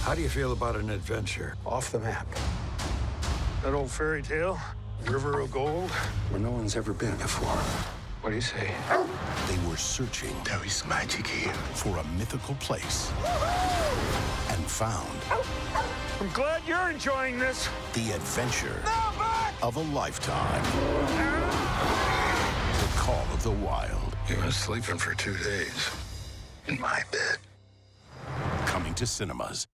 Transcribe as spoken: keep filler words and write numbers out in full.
How do you feel about an adventure? Off the map. That old fairy tale, River of Gold, Where no one's ever been before. What do you say? They were searching. There is magic here. For a mythical place. And found. I'm glad you're enjoying this. The adventure of a lifetime. The Call of the Wild. You've been sleeping for two days. In my bed. Coming to cinemas.